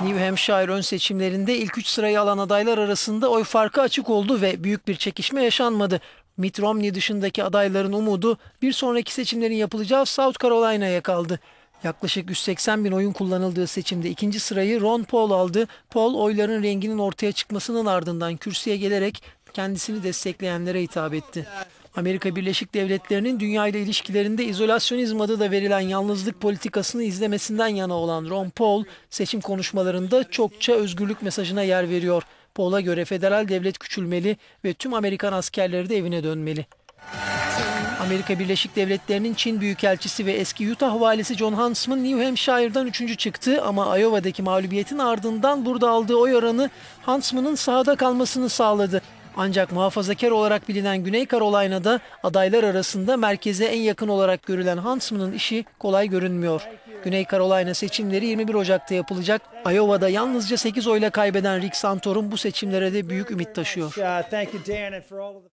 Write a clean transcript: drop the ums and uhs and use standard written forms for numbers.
New Hampshire ön seçimlerinde ilk 3 sırayı alan adaylar arasında oy farkı açık oldu ve büyük bir çekişme yaşanmadı. Mitt Romney dışındaki adayların umudu bir sonraki seçimlerin yapılacağı South Carolina'ya kaldı. Yaklaşık 180 bin oyun kullanıldığı seçimde ikinci sırayı Ron Paul aldı. Paul oyların renginin ortaya çıkmasının ardından kürsüye gelerek kendisini destekleyenlere hitap etti. Amerika Birleşik Devletleri'nin dünya ile ilişkilerinde izolasyonizm adı da verilen yalnızlık politikasını izlemesinden yana olan Ron Paul, seçim konuşmalarında çokça özgürlük mesajına yer veriyor. Paul'a göre federal devlet küçülmeli ve tüm Amerikan askerleri de evine dönmeli. Amerika Birleşik Devletleri'nin Çin Büyükelçisi ve eski Utah valisi Jon Huntsman New Hampshire'dan 3. çıktı ama Iowa'daki mağlubiyetin ardından burada aldığı oy oranı Huntsman'ın sahada kalmasını sağladı. Ancak muhafazakar olarak bilinen Güney Carolina'da adaylar arasında merkeze en yakın olarak görülen Huntsman'ın işi kolay görünmüyor. Güney Carolina seçimleri 21 Ocak'ta yapılacak. Iowa'da yalnızca 8 oyla kaybeden Rick Santorum bu seçimlere de büyük ümit taşıyor.